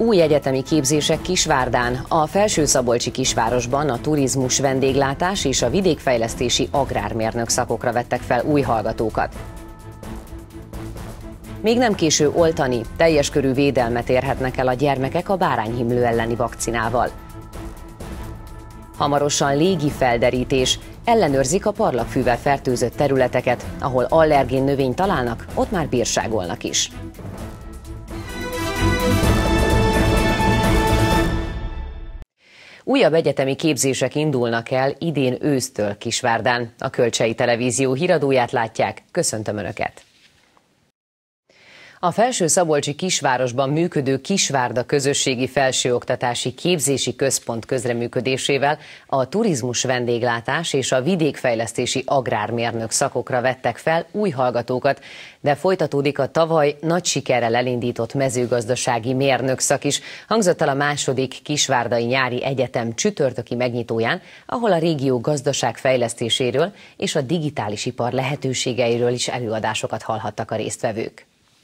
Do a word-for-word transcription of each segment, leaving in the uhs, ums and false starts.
Új egyetemi képzések Kisvárdán. A Felső-Szabolcsi kisvárosban a turizmus, vendéglátás és a vidékfejlesztési agrármérnök szakokra vettek fel új hallgatókat. Még nem késő oltani, teljes körű védelmet érhetnek el a gyermekek a bárányhimlő elleni vakcinával. Hamarosan légi felderítés, ellenőrzik a parlagfűvel fertőzött területeket, ahol allergén növényt találnak, ott már bírságolnak is. Újabb egyetemi képzések indulnak el idén ősztől Kisvárdán. A Kölcsei Televízió híradóját látják, köszöntöm Önöket! A Felső-Szabolcsi kisvárosban működő Kisvárda Közösségi Felsőoktatási Képzési Központ közreműködésével a turizmus, vendéglátás és a vidékfejlesztési agrármérnök szakokra vettek fel új hallgatókat, de folytatódik a tavaly nagy sikerrel elindított mezőgazdasági mérnök szak is. Hangzott el a második Kisvárdai Nyári Egyetem csütörtöki megnyitóján, ahol a régió gazdaságfejlesztéséről és a digitális ipar lehetőségeiről is előadásokat hallhattak a résztvevők.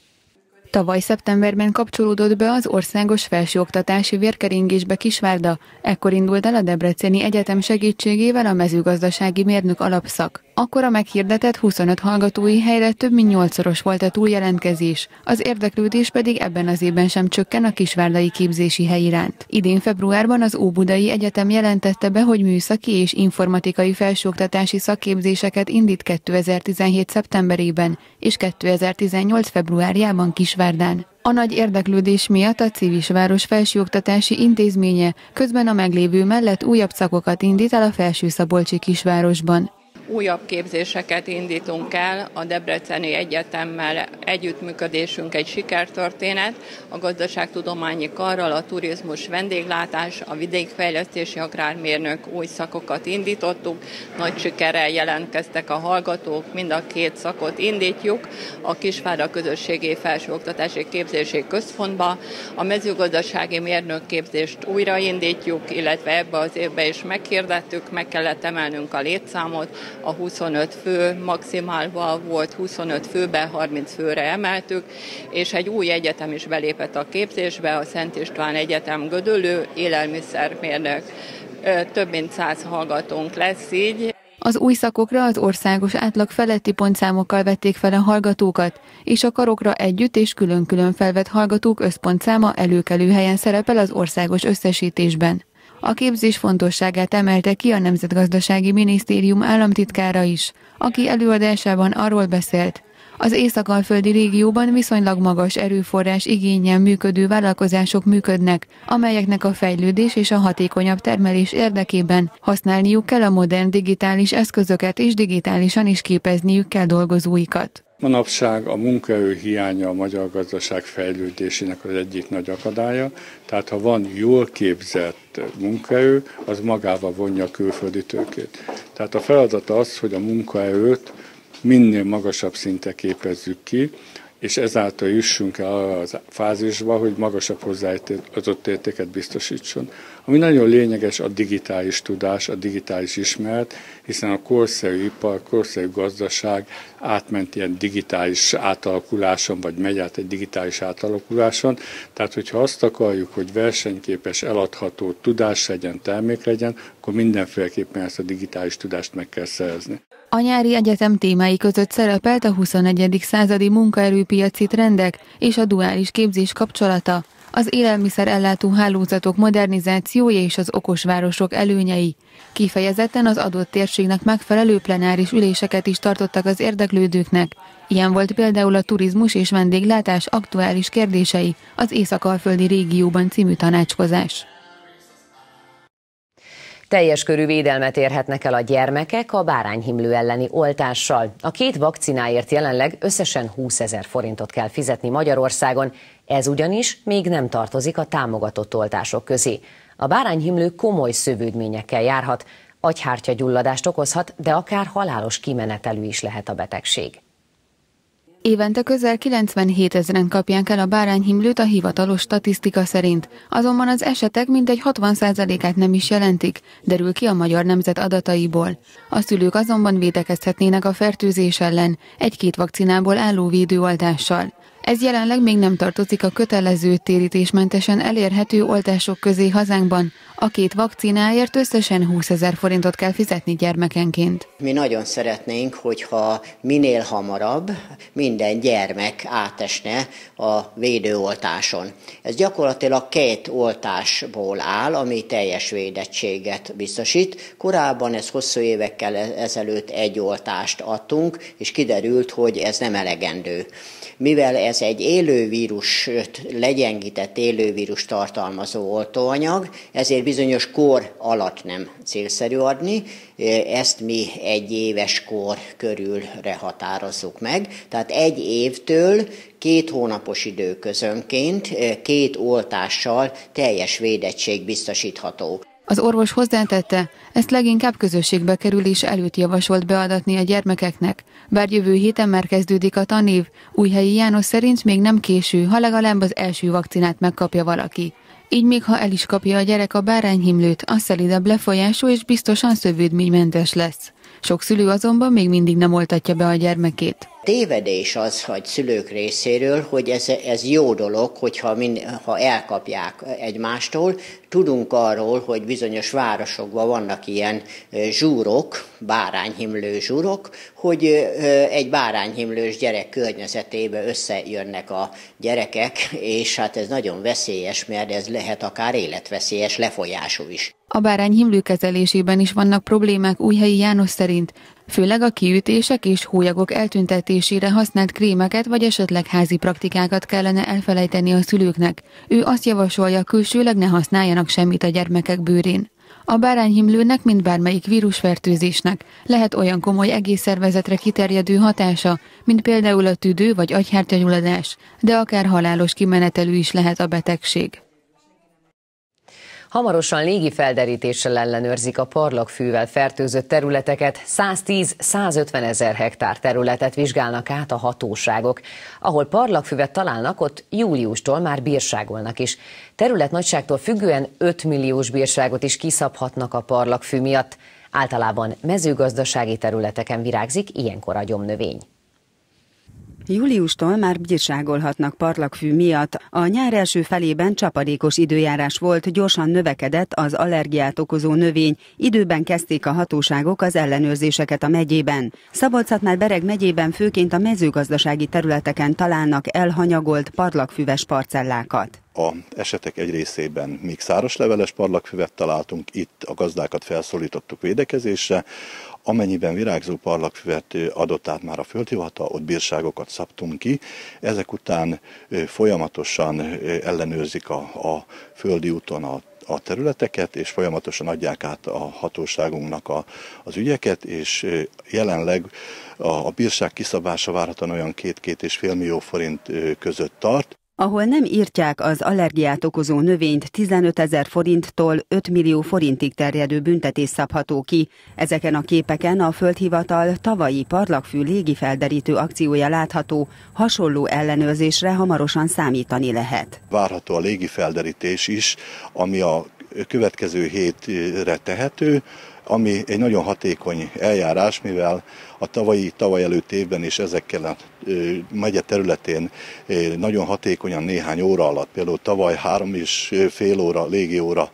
Tavaly szeptemberben kapcsolódott be az országos felsőoktatási vérkeringésbe Kisvárda, ekkor indult el a Debreceni Egyetem segítségével a mezőgazdasági mérnök alapszak. Akkor a meghirdetett huszonöt hallgatói helyre több mint nyolcszoros volt a túljelentkezés, az érdeklődés pedig ebben az évben sem csökken a kisvárdai képzési hely iránt. Idén februárban az Óbudai Egyetem jelentette be, hogy műszaki és informatikai felsőoktatási szakképzéseket indít kétezer-tizenhét szeptemberében és kétezer-tizennyolc februárjában Kisvárdán. A nagy érdeklődés miatt a Civisváros Felsőoktatási Intézménye közben a meglévő mellett újabb szakokat indít el a Felső-Szabolcsi kisvárosban. Újabb képzéseket indítunk el, a Debreceni Egyetemmel együttműködésünk egy sikertörténet, a gazdaságtudományi karral, a turizmus, vendéglátás, a vidékfejlesztési agrármérnök új szakokat indítottuk, nagy sikerrel jelentkeztek a hallgatók, mind a két szakot indítjuk a Kisvárda Közösségi Felsőoktatási Képzési Központba, a mezőgazdasági mérnök képzést újraindítjuk, illetve ebbe az évben is meghirdettük, meg kellett emelnünk a létszámot, a huszonöt fő maximálva volt, huszonöt főbe, harminc főre emeltük, és egy új egyetem is belépett a képzésbe, a Szent István Egyetem Gödöllő, élelmiszermérnök. Több mint száz hallgatónk lesz így. Az új szakokra az országos átlag feletti pontszámokkal vették fel a hallgatókat, és a karokra együtt és külön-külön felvett hallgatók összpontszáma előkelő helyen szerepel az országos összesítésben. A képzés fontosságát emelte ki a Nemzetgazdasági Minisztérium államtitkára is, aki előadásában arról beszélt, az észak-alföldi régióban viszonylag magas erőforrás igénnyel működő vállalkozások működnek, amelyeknek a fejlődés és a hatékonyabb termelés érdekében használniuk kell a modern digitális eszközöket, és digitálisan is képezniük kell dolgozóikat. Manapság a munkaerő hiánya a magyar gazdaság fejlődésének az egyik nagy akadálya, tehát ha van jól képzett munkaerő, az magával vonja a külföldi tőkét. Tehát a feladat az, hogy a munkaerőt minél magasabb szinten képezzük ki, és ezáltal jussunk el arra a fázisba, hogy magasabb hozzáadott értéket biztosítson. Ami nagyon lényeges, a digitális tudás, a digitális ismeret, hiszen a korszerű ipar, korszerű gazdaság átment ilyen digitális átalakuláson, vagy megy át egy digitális átalakuláson. Tehát, hogyha azt akarjuk, hogy versenyképes, eladható tudás legyen, termék legyen, akkor mindenféleképpen ezt a digitális tudást meg kell szerezni. A nyári egyetem témái között szerepelt a huszonegyedik századi munkaerőpiaci trendek és a duális képzés kapcsolata, az élelmiszerellátó hálózatok modernizációja és az okosvárosok előnyei. Kifejezetten az adott térségnek megfelelő plenáris üléseket is tartottak az érdeklődőknek. Ilyen volt például a turizmus és vendéglátás aktuális kérdései, az Észak-alföldi régióban című tanácskozás. Teljes körű védelmet érhetnek el a gyermekek a bárányhimlő elleni oltással. A két vakcináért jelenleg összesen húszezer forintot kell fizetni Magyarországon, ez ugyanis még nem tartozik a támogatott oltások közé. A bárányhimlő komoly szövődményekkel járhat, agyhártyagyulladást okozhat, de akár halálos kimenetelű is lehet a betegség. Évente közel kilencvenhét ezeren kapják el a bárányhimlőt a hivatalos statisztika szerint, azonban az esetek mintegy hatvan százalékát nem is jelentik, derül ki a Magyar Nemzet adataiból. A szülők azonban védekezhetnének a fertőzés ellen egy-két vakcinából álló védőoltással. Ez jelenleg még nem tartozik a kötelező térítésmentesen elérhető oltások közé hazánkban. A két vakcináért összesen húszezer forintot kell fizetni gyermekenként. Mi nagyon szeretnénk, hogyha minél hamarabb minden gyermek átesne a védőoltáson. Ez gyakorlatilag két oltásból áll, ami teljes védettséget biztosít. Korábban ez hosszú évekkel ezelőtt egy oltást adtunk, és kiderült, hogy ez nem elegendő. Mivel ez egy élővírus, legyengített élővírus tartalmazó oltóanyag, ezért bizonyos kor alatt nem célszerű adni, ezt mi egy éves kor körülre határozzuk meg, tehát egy évtől két hónapos időközönként két oltással teljes védettség biztosítható. Az orvos hozzátette, ezt leginkább közösségbe kerülés előtt javasolt beadatni a gyermekeknek. Bár jövő héten már kezdődik a tanév, Újhelyi János szerint még nem késő, ha legalább az első vakcinát megkapja valaki. Így még ha el is kapja a gyerek a bárányhimlőt, a szelidebb lefolyású és biztosan szövődménymentes lesz. Sok szülő azonban még mindig nem oltatja be a gyermekét. Tévedés az, hogy szülők részéről, hogy ez, ez jó dolog, hogyha mind, ha elkapják egymástól. Tudunk arról, hogy bizonyos városokban vannak ilyen zsúrok, bárányhimlő zsúrok, hogy egy bárányhimlős gyerek környezetében összejönnek a gyerekek, és hát ez nagyon veszélyes, mert ez lehet akár életveszélyes lefolyású is. A bárányhimlő kezelésében is vannak problémák Újhelyi János szerint, főleg a kiütések és hólyagok eltüntetésére használt krémeket vagy esetleg házi praktikákat kellene elfelejteni a szülőknek. Ő azt javasolja, külsőleg ne használjanak semmit a gyermekek bőrén. A bárányhimlőnek, mint bármelyik vírusfertőzésnek, lehet olyan komoly egész szervezetre kiterjedő hatása, mint például a tüdő vagy agyhártyagyulladás, de akár halálos kimenetelű is lehet a betegség. Hamarosan légi felderítéssel ellenőrzik a parlagfűvel fertőzött területeket, száztíz-százötven ezer hektár területet vizsgálnak át a hatóságok. Ahol parlagfüvet találnak, ott júliustól már bírságolnak is. Terület nagyságtól függően öt milliós bírságot is kiszabhatnak a parlagfű miatt. Általában mezőgazdasági területeken virágzik ilyenkor a gyomnövény. Júliustól már bírságolhatnak parlagfű miatt. A nyár első felében csapadékos időjárás volt, gyorsan növekedett az allergiát okozó növény. Időben kezdték a hatóságok az ellenőrzéseket a megyében. Szabolcs-Szatmár-Bereg megyében főként a mezőgazdasági területeken találnak elhanyagolt parlagfüves parcellákat. A esetek egy részében még szárasleveles parlagfüvet találtunk, itt a gazdákat felszólítottuk védekezésre. Amennyiben virágzó parlagfüvet adott át már a földhivatal, ott bírságokat szabtunk ki. Ezek után folyamatosan ellenőrzik a, a földi úton a a területeket, és folyamatosan adják át a hatóságunknak a, az ügyeket, és jelenleg a, a bírság kiszabása várhatóan olyan két-két és fél millió forint között tart. Ahol nem írtják az allergiát okozó növényt, tizenötezer forinttól öt millió forintig terjedő büntetés szabható ki. Ezeken a képeken a földhivatal tavalyi parlagfű légifelderítő akciója látható, hasonló ellenőrzésre hamarosan számítani lehet. Várható a légifelderítés is, ami a következő hétre tehető, ami egy nagyon hatékony eljárás, mivel a tavalyi, tavaly előtt évben is ezekkel a megye területén nagyon hatékonyan néhány óra alatt, például tavaly három és fél óra, légióra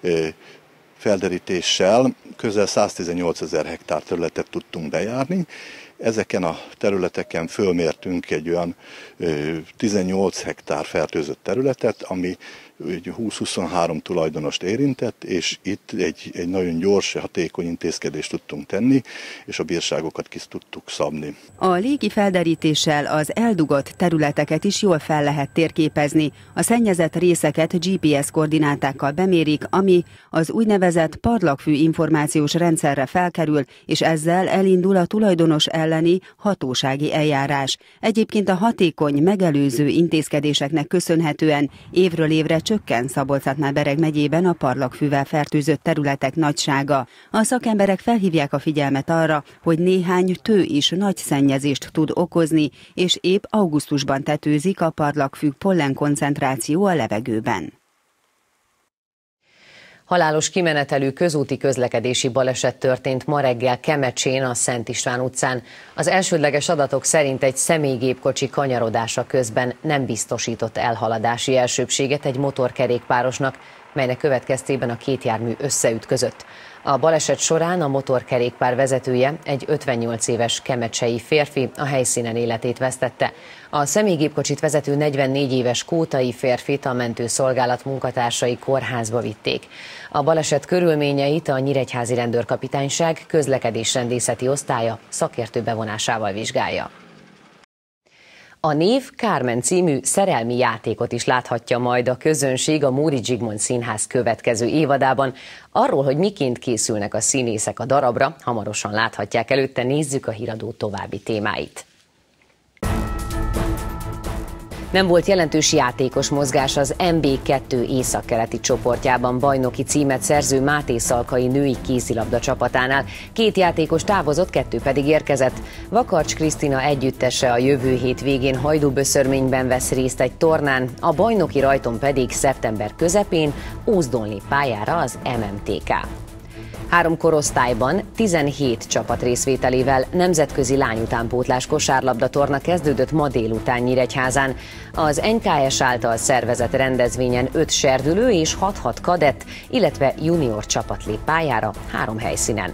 felderítéssel közel száztizennyolc ezer hektár területet tudtunk bejárni. Ezeken a területeken fölmértünk egy olyan tizennyolc hektár fertőzött területet, ami húsz-huszonhárom tulajdonost érintett, és itt egy, egy nagyon gyors, hatékony intézkedést tudtunk tenni, és a bírságokat ki tudtuk szabni. A légi felderítéssel az eldugott területeket is jól fel lehet térképezni. A szennyezett részeket gé pé es koordinátákkal bemérik, ami az úgynevezett parlagfű információs rendszerre felkerül, és ezzel elindul a tulajdonos elleni hatósági eljárás. Egyébként a hatékony, megelőző intézkedéseknek köszönhetően évről évre csökken Szabolcs-Szatmár-Bereg megyében a parlagfűvel fertőzött területek nagysága. A szakemberek felhívják a figyelmet arra, hogy néhány tő is nagy szennyezést tud okozni, és épp augusztusban tetőzik a parlagfű pollenkoncentráció a levegőben. Halálos kimenetelű közúti közlekedési baleset történt ma reggel Kemecsén, a Szent István utcán. Az elsődleges adatok szerint egy személygépkocsi kanyarodása közben nem biztosított elhaladási elsőbbséget egy motorkerékpárosnak, melynek következtében a két jármű összeütközött. A baleset során a motorkerékpár vezetője, egy ötvennyolc éves kemecsei férfi, a helyszínen életét vesztette. A személygépkocsit vezető negyvennégy éves kótai férfit a mentőszolgálat munkatársai kórházba vitték. A baleset körülményeit a Nyíregyházi Rendőrkapitányság közlekedésrendészeti osztálya szakértő bevonásával vizsgálja. A Név Carmen című szerelmi játékot is láthatja majd a közönség a Móricz Zsigmond Színház következő évadában. Arról, hogy miként készülnek a színészek a darabra, hamarosan láthatják, előtte nézzük a híradó további témáit. Nem volt jelentős játékos mozgás az em bé kettő északkeleti csoportjában bajnoki címet szerző Máté Szalkai női kézilabda csapatánál. Két játékos távozott, kettő pedig érkezett. Vakarcs Krisztina együttese a jövő hét végén Hajdúböszörményben vesz részt egy tornán, a bajnoki rajton pedig szeptember közepén Ózdon lép pályára az em em té ká. Három korosztályban tizenhét csapat részvételével nemzetközi lányutánpótlás kosárlabda torna kezdődött ma délután Nyíregyházán. Az en ká es által szervezett rendezvényen öt serdülő és hat-hat kadett, illetve junior csapat lép pályára három helyszínen.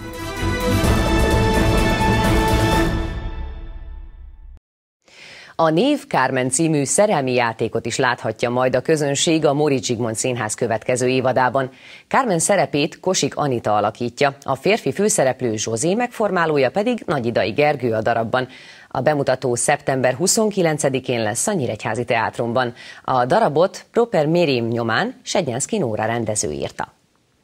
A Név Carmen című szerelmi játékot is láthatja majd a közönség a Móricz Zsigmond Színház következő évadában. Carmen szerepét Kosik Anita alakítja, a férfi főszereplő Zsozé megformálója pedig Nagyidai Gergő a darabban. A bemutató szeptember huszonkilencedikén lesz a Nyíregyházi Teátrumban. A darabot Proper Mérim nyomán Segyenszky Nóra rendező írta.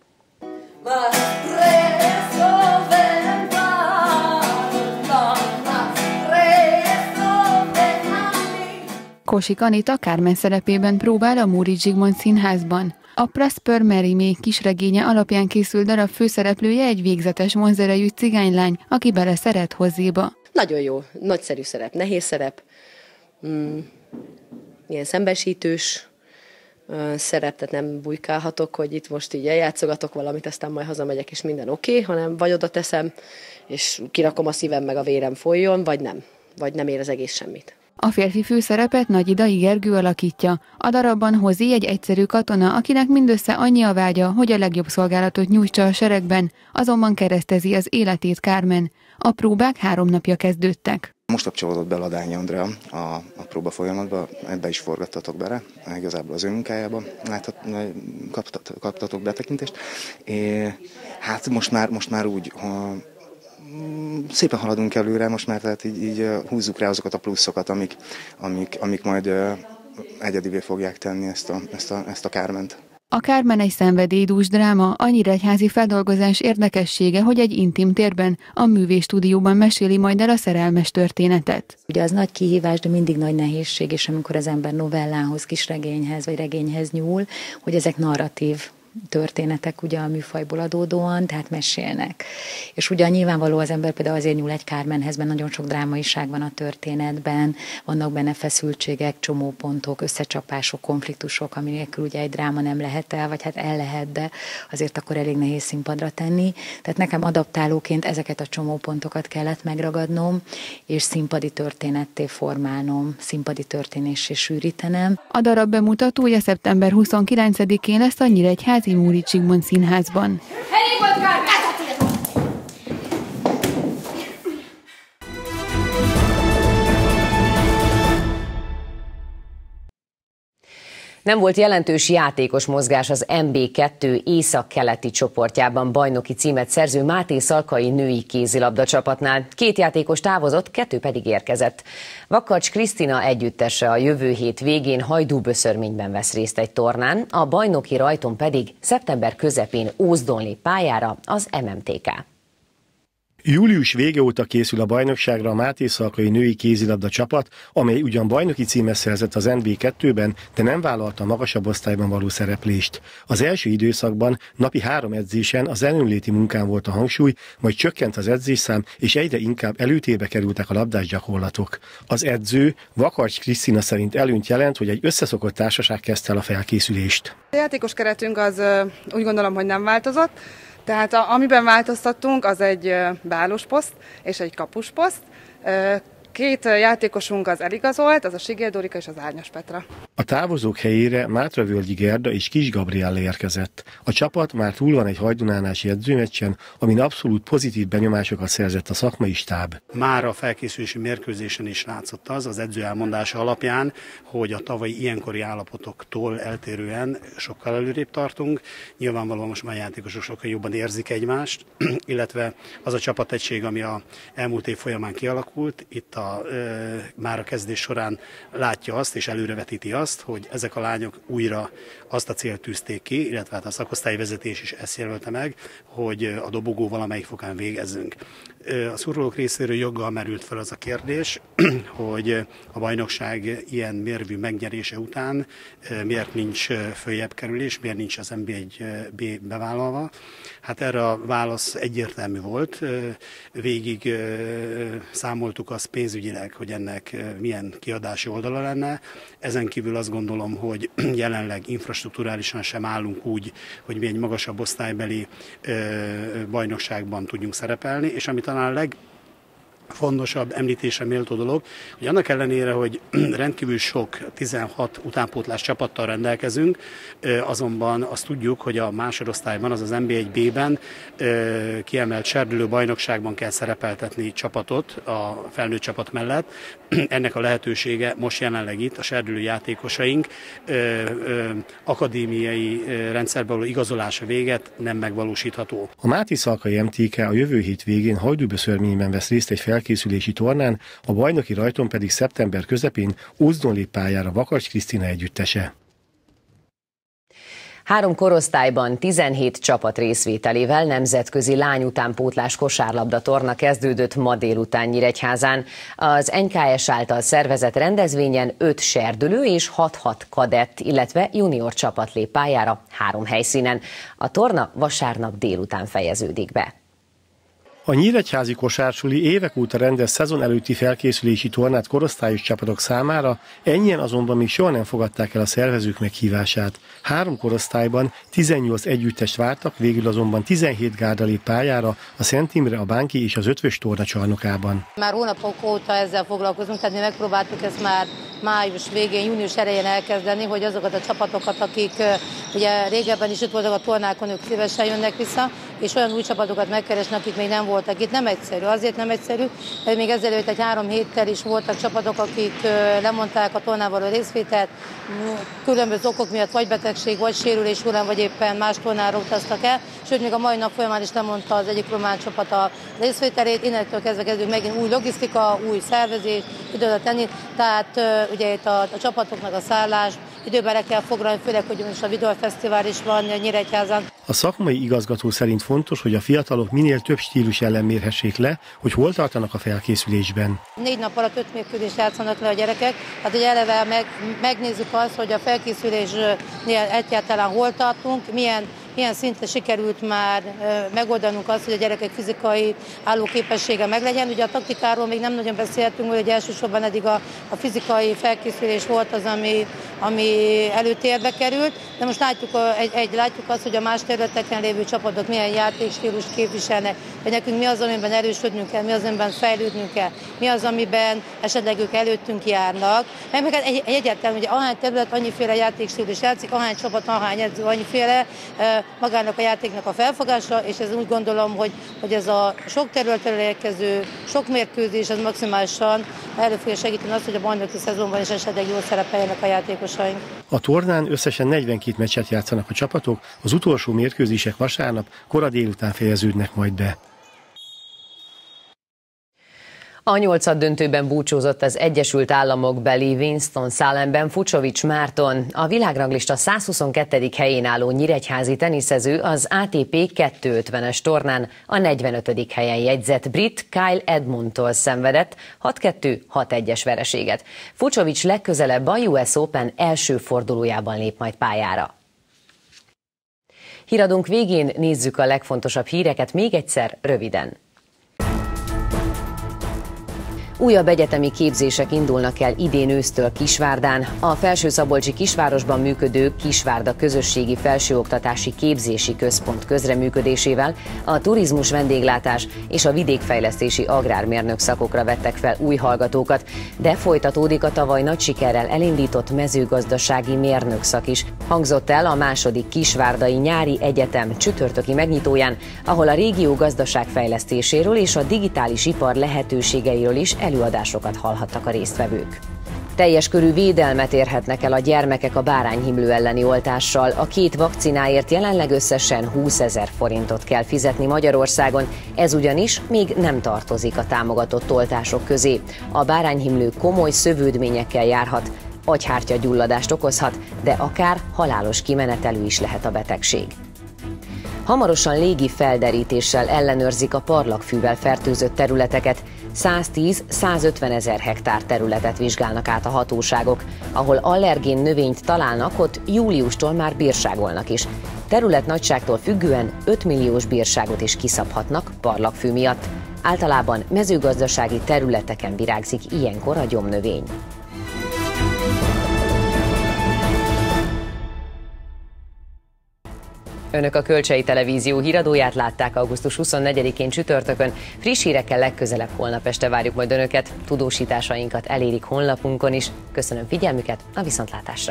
Kosik Anita Carmen szerepében próbál a Móricz Zsigmond Színházban. A Prosper Mérimé kisregénye alapján készült darab főszereplője egy végzetes vonzerejű cigánylány, aki beleszeret Hozzéba. Nagyon jó, nagyszerű szerep, nehéz szerep, mm, ilyen szembesítős uh, szerep, tehát nem bujkálhatok, hogy itt most így eljátszogatok valamit, aztán majd hazamegyek és minden oké, okay, hanem vagy oda teszem, és kirakom a szívem meg a vérem folyjon, vagy nem, vagy nem ér az egész semmit. A férfi főszerepet Nagyidai Gergő alakítja. A darabban Hozé egy egyszerű katona, akinek mindössze annyi a vágya, hogy a legjobb szolgálatot nyújtsa a seregben, azonban keresztezi az életét Carmen. A próbák három napja kezdődtek. Most kapcsolódott be Ladányi Andrea a, a próba folyamatba, ebbe is forgattatok bele, igazából az ő munkájába láthat, kaptat, kaptatok betekintést. É, hát most már, most már úgy... Ha, szépen haladunk előre most már, tehát így, így húzzuk rá azokat a pluszokat, amik, amik, amik majd egyedivé fogják tenni ezt a, ezt a, ezt a Carment. A Carmen egy szenvedélydús dráma, a nyíregyházi feldolgozás érdekessége, hogy egy intim térben, a művészstúdióban meséli majd el a szerelmes történetet. Ugye az nagy kihívás, de mindig nagy nehézség, és amikor az ember novellához, kisregényhez vagy regényhez nyúl, hogy ezek narratív történetek ugye a műfajból adódóan, tehát mesélnek. És ugye nyilvánvaló az ember például azért nyúl egy Carmenhez, mert nagyon sok drámaiság van a történetben, vannak benne feszültségek, csomópontok, összecsapások, konfliktusok, ami nélkül ugye egy dráma nem lehet el, vagy hát el lehet, de azért akkor elég nehéz színpadra tenni. Tehát nekem adaptálóként ezeket a csomópontokat kellett megragadnom, és színpadi történetté formálnom, színpadi történéssé sűrítenem. A darab bemutatója szeptember huszonkilencedikén lesz a Nyíregyházi Móricz Zsigmond Színházban. Nem volt jelentős játékos mozgás az em bé kettő északkeleti csoportjában bajnoki címet szerző Máté Szalkai női kézilabda csapatnál. Két játékos távozott, kettő pedig érkezett. Vakarcs Krisztina együttese a jövő hét végén Hajdúböszörményben vesz részt egy tornán, a bajnoki rajton pedig szeptember közepén Ózdon lép pályára az em em té ká. Július vége óta készül a bajnokságra a Mátészalkai női kézilabda csapat, amely ugyan bajnoki címet szerzett az en bé kettőben, de nem vállalta a magasabb osztályban való szereplést. Az első időszakban napi három edzésen az előnléti munkán volt a hangsúly, majd csökkent az edzésszám, és egyre inkább előtérbe kerültek a labdás gyakorlatok. Az edző Vakarcs Krisztina szerint előnyt jelent, hogy egy összeszokott társaság kezdte el a felkészülést. A játékos keretünk az úgy gondolom, hogy nem változott. Tehát a, amiben változtattunk, az egy beállósposzt és egy kapusposzt. Két játékosunk az eligazolt, az a Sigér Dorika és az Árnyas Petra. A távozók helyére Mátravölgyi Gerda és Kis Gabriella érkezett. A csapat már túl van egy hajdunánási edzőmeccsen, amin abszolút pozitív benyomásokat szerzett a szakmai stáb. Már a felkészülési mérkőzésen is látszott az, az edző elmondása alapján, hogy a tavalyi ilyenkori állapotoktól eltérően sokkal előrébb tartunk. Nyilvánvalóan most már a játékosok sokkal jobban érzik egymást, illetve az a csapategység, ami a elmúlt év folyamán kialakult, itt a már a kezdés során látja azt és előrevetíti azt, hogy ezek a lányok újra azt a célt tűzték ki, illetve hát a szakosztályi vezetés is ezt jelölte meg, hogy a dobogó valamelyik fokán végezzünk. A szurkolók részéről joggal merült fel az a kérdés, hogy a bajnokság ilyen mérvű megnyerése után miért nincs följebb kerülés, miért nincs az en bé egy bé bevállalva. Hát erre a válasz egyértelmű volt. Végig számoltuk azt pénzügyileg, hogy ennek milyen kiadási oldala lenne. Ezen kívül azt gondolom, hogy jelenleg infrastrukturálisan sem állunk úgy, hogy mi egy magasabb osztálybeli bajnokságban tudjunk szerepelni, és amit talán a legfontosabb említésre méltó dolog, hogy annak ellenére, hogy rendkívül sok tizenhat utánpótlás csapattal rendelkezünk, azonban azt tudjuk, hogy a másodosztályban, az az en bé egy bé-ben kiemelt serdülő bajnokságban kell szerepeltetni csapatot a felnőtt csapat mellett. Ennek a lehetősége most jelenleg itt a serdülő játékosaink akadémiai rendszerbe való igazolása véget nem megvalósítható. A Mátészalkai em té ká a jövő hét végén Hajdúböszörményben vesz részt egy felkészülési tornán, a bajnoki rajton pedig szeptember közepén Ózdon lép pályára Vakarcs Krisztina együttese. Három korosztályban tizenhét csapat részvételével nemzetközi lányutánpótlás kosárlabda torna kezdődött ma délután Nyíregyházán. Az en ká es által szervezett rendezvényen öt serdülő és hat-hat kadett, illetve junior csapat lép pályára három helyszínen. A torna vasárnap délután fejeződik be. A nyíregyházi kosársuli évek óta rendez szezon előtti felkészülési tornát korosztályos csapatok számára, ennyien azonban még soha nem fogadták el a szervezők meghívását. Három korosztályban tizennyolc együttest vártak, végül azonban tizenhét gárda lép pályára a Szent Imre, a Bánki és az Ötvös torna csarnokában. Már hónapok óta ezzel foglalkozunk, tehát mi megpróbáltuk ezt már május végén, június elején elkezdeni, hogy azokat a csapatokat, akik ugye régebben is itt voltak a tornákon, ők szívesen jönnek vissza, és olyan új csapatokat megkeresnek, akik még nem voltak itt. Nem egyszerű, azért nem egyszerű, mert még ezelőtt egy három héttel is voltak csapatok, akik lemondták a tornával részvételt, különböző okok miatt vagy betegség, vagy sérülés hullám, vagy éppen más tornára utaztak el, sőt még a mai nap folyamán is lemondta az egyik román csapat a részvételét, innentől kezdve kezdünk megint új logisztika, új szervezés, időre tenni, tehát ugye itt a, a csapatoknak a szállás, időben le kell foglalni, főleg, hogy most a videófesztivál is van Nyíregyházán. A szakmai igazgató szerint fontos, hogy a fiatalok minél több stílus ellen mérhessék le, hogy hol tartanak a felkészülésben. Négy nap alatt öt mérkőzést játszanak le a gyerekek, hát ugye eleve meg, megnézzük azt, hogy a felkészülésnél egyáltalán hol tartunk, milyen milyen szinten sikerült már megoldanunk azt, hogy a gyerekek fizikai állóképessége meglegyen. Ugye a taktikáról még nem nagyon beszéltünk, hogy elsősorban eddig a, a fizikai felkészülés volt az, ami, ami előtérbe került, de most látjuk, egy, egy, látjuk azt, hogy a más területeken lévő csapatok milyen játékstílust képviselnek, hogy nekünk mi az, amiben erősödnünk kell, mi az, amiben fejlődnünk kell, mi az, amiben esetleg ők előttünk járnak. Meg, meg egy, egy egyáltalán, hogy ahány terület annyiféle játékstílus játszik, ahány csapat, ahány edző annyiféle, magának a játéknak a felfogása, és ez úgy gondolom, hogy, hogy ez a sok területről érkező, sok mérkőzés, ez maximálisan elő fogja segíteni azt, hogy a bajnoki szezonban is esetleg jól szerepeljenek a játékosaink. A tornán összesen negyvenkét meccset játszanak a csapatok, az utolsó mérkőzések vasárnap kora délután fejeződnek majd be. A nyolcaddöntőben búcsúzott az Egyesült Államok beli Winston-Salemben Fucsovics Márton. A világranglista százhuszonkettedik helyén álló nyíregyházi teniszező az á té pé kétszázötvenes tornán a negyvenötödik helyen jegyzett brit Kyle Edmundtól szenvedett hat kettő hat egyes vereséget. Fucsovics legközelebb a u es Open első fordulójában lép majd pályára. Híradónk végén nézzük a legfontosabb híreket még egyszer röviden. Újabb egyetemi képzések indulnak el idén ősztől Kisvárdán. A Felső-Szabolcsi kisvárosban működő Kisvárda Közösségi Felsőoktatási Képzési Központ közreműködésével a turizmus, vendéglátás és a vidékfejlesztési agrármérnök szakokra vettek fel új hallgatókat, de folytatódik a tavaly nagy sikerrel elindított mezőgazdasági mérnök szak is. Hangzott el a második Kisvárdai Nyári Egyetem csütörtöki megnyitóján, ahol a régió gazdaságfejlesztéséről és a digitális ipar lehetőségeiről is előadásokat hallhattak a résztvevők. Teljes körű védelmet érhetnek el a gyermekek a bárányhimlő elleni oltással. A két vakcináért jelenleg összesen húszezer forintot kell fizetni Magyarországon, ez ugyanis még nem tartozik a támogatott oltások közé. A bárányhimlő komoly szövődményekkel járhat, agyhártyagyulladást okozhat, de akár halálos kimenetelű is lehet a betegség. Hamarosan légi felderítéssel ellenőrzik a parlagfűvel fertőzött területeket. száztíz-százötven ezer hektár területet vizsgálnak át a hatóságok. Ahol allergén növényt találnak, ott júliustól már bírságolnak is. Terület nagyságtól függően öt milliós bírságot is kiszabhatnak parlagfű miatt. Általában mezőgazdasági területeken virágzik ilyenkor a gyomnövény. Önök a Kölcsei Televízió híradóját látták augusztus huszonnegyedikén csütörtökön. Friss hírekkel legközelebb holnap este várjuk majd Önöket. Tudósításainkat elérik honlapunkon is. Köszönöm figyelmüket, a viszontlátásra!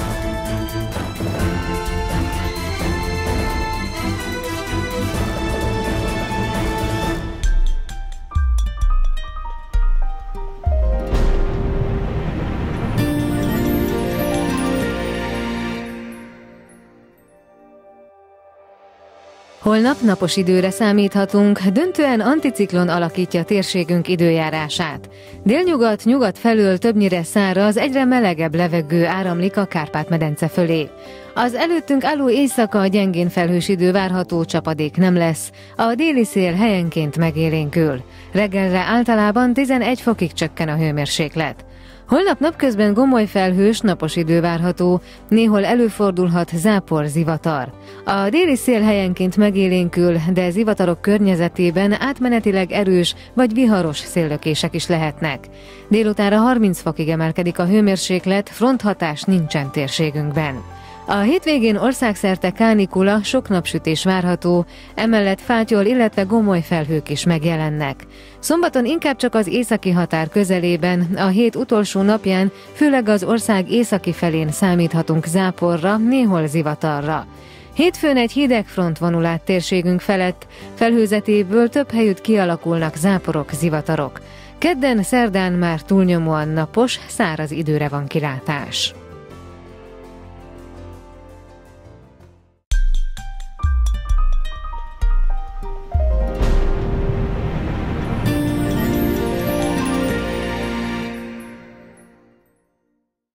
Holnap napos időre számíthatunk, döntően anticiklon alakítja térségünk időjárását. Délnyugat-nyugat felől többnyire száraz, egyre melegebb levegő áramlik a Kárpát-medence fölé. Az előttünk álló éjszaka gyengén felhős idő várható, csapadék nem lesz. A déli szél helyenként megélénkül. Reggelre általában tizenegy fokig csökken a hőmérséklet. Holnap napközben gomoly felhős, napos idő várható, néhol előfordulhat zápor, zivatar. A déli szél helyenként megélénkül, de zivatarok környezetében átmenetileg erős vagy viharos széllökések is lehetnek. Délutánra harminc fokig emelkedik a hőmérséklet, fronthatás nincsen térségünkben. A hétvégén országszerte kánikula, sok napsütés várható, emellett fátyol, illetve gomoly felhők is megjelennek. Szombaton inkább csak az északi határ közelében, a hét utolsó napján főleg az ország északi felén számíthatunk záporra, néhol zivatarra. Hétfőn egy hideg front vonul át térségünk felett, felhőzetéből több helyütt kialakulnak záporok, zivatarok. Kedden, szerdán már túlnyomóan napos, száraz időre van kilátás.